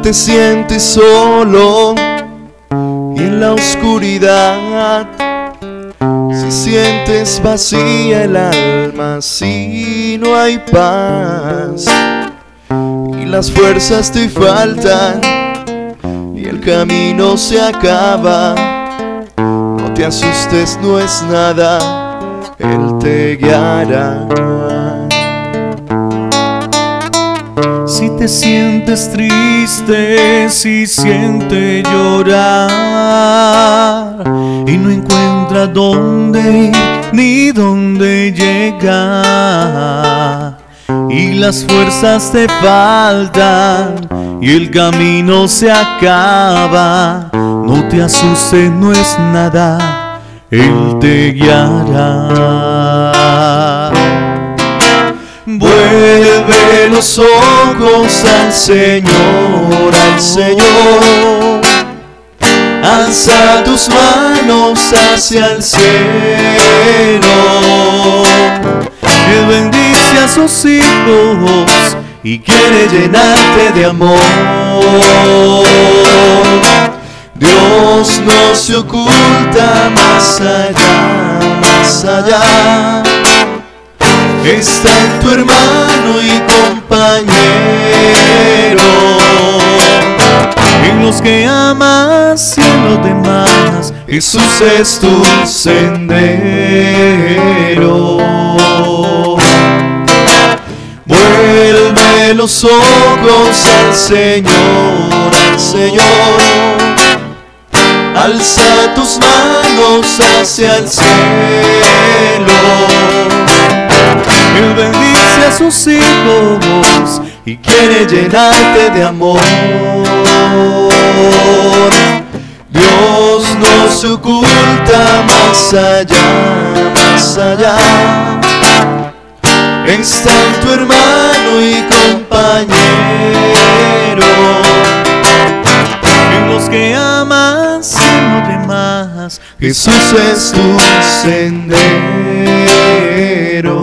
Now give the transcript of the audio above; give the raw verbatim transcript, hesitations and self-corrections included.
te sientes solo y en la oscuridad, si sientes vacía el alma, si no hay paz y las fuerzas te faltan y el camino se acaba, no te asustes, no es nada, Él te guiará. Si te sientes triste, si sientes llorar y no encuentras dónde ir ni dónde llegar, y las fuerzas te faltan y el camino se acaba, no te asustes, no es nada, Él te guiará. Vuelve los ojos al Señor, al Señor. Alza tus manos hacia el cielo. Él bendice a sus hijos y quiere llenarte de amor. Dios no se oculta más allá, más allá. Está en tu hermano y compañero, en los que amas y en los demás. Jesús es tu sendero. Vuelve los ojos al Señor, al Señor. Alza tus manos hacia el cielo. Él bendice a sus hijos y quiere llenarte de amor. Dios no se oculta más allá, más allá. Está en tu hermano y compañero, en los que amas y en los demás. Jesús es tu sendero.